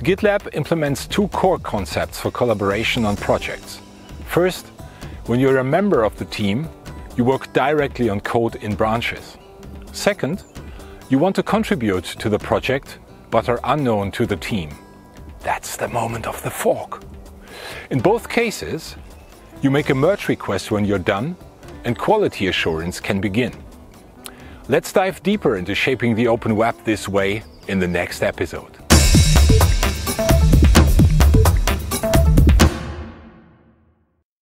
GitLab implements two core concepts for collaboration on projects. First, when you're a member of the team, you work directly on code in branches. Second, you want to contribute to the project, but are unknown to the team. That's the moment of the fork. In both cases, you make a merge request when you're done, and quality assurance can begin. Let's dive deeper into shaping the open web this way in the next episode.